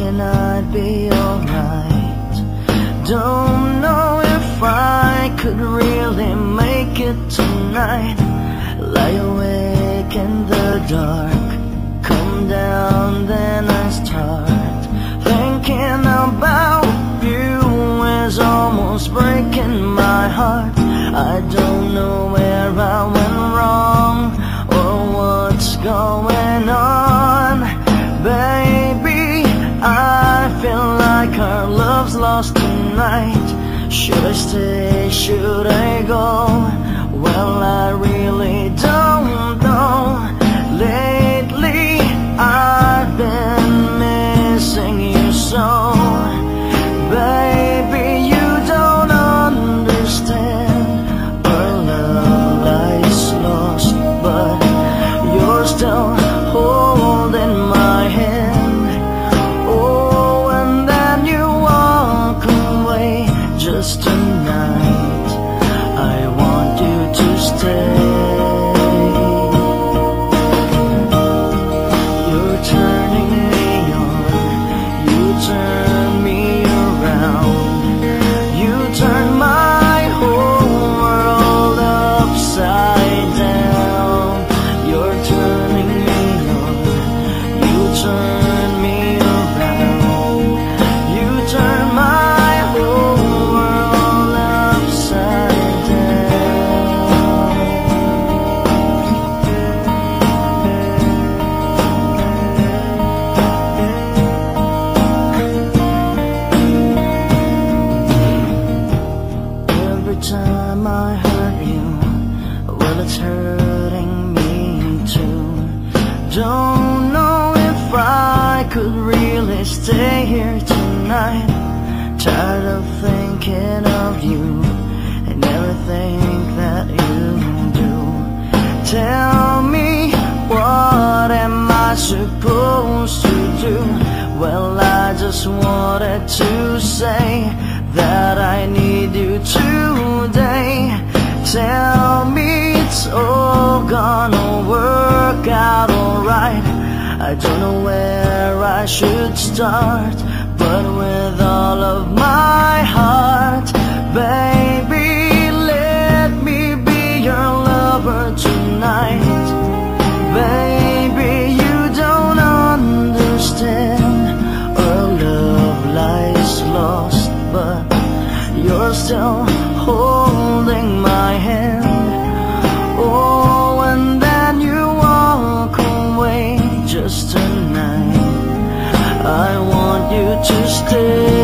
thinking I'd be alright. Don't know if I could really make it tonight. Lie awake in the dark, come down, then I start thinking about you. Is almost breaking my heart. I don't know where I went wrong or what's going on. Baby, I feel like our love's lost tonight. Should I stay, should I go? Well, I really don't know. Lately, I've been missing you so. Baby, you don't understand. Our love lies lost, but you're still holding my hand. Oh, and then you walk away. Just tonight, I want you to stay. You're turning me on, you turn me around, you turn my whole world upside down. You're turning me on, you turn me around, you turn my whole world upside down. Every time I hurt you, well, it's hurting me too. Don't know if I could really stay here tonight. Tired of thinking of you and everything that you do. Tell me, what am I supposed to do? Well, I just wanted to say that I need you today. Tell me it's all gonna work out alright. I don't know where I should start, but with all of my heart, baby, let me be your lover tonight. Baby, you don't understand. Our love lies lost, but you're still holding my hand. Oh, and then you walk away. Just tonight, I want you to stay.